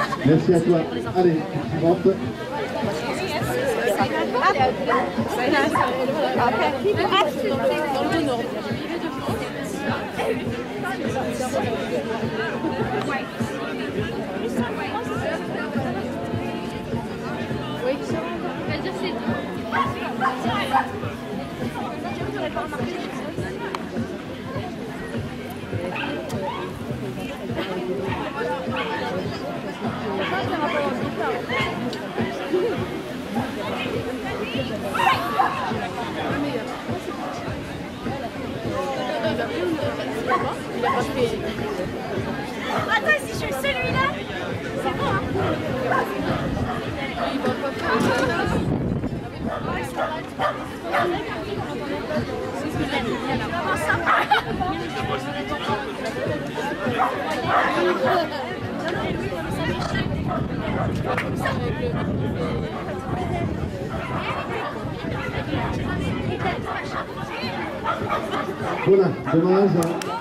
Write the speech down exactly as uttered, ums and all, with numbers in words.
Merci à toi. Allez, suivante. Attends, si je suis celui-là, c'est bon, hein? Voilà, dommage.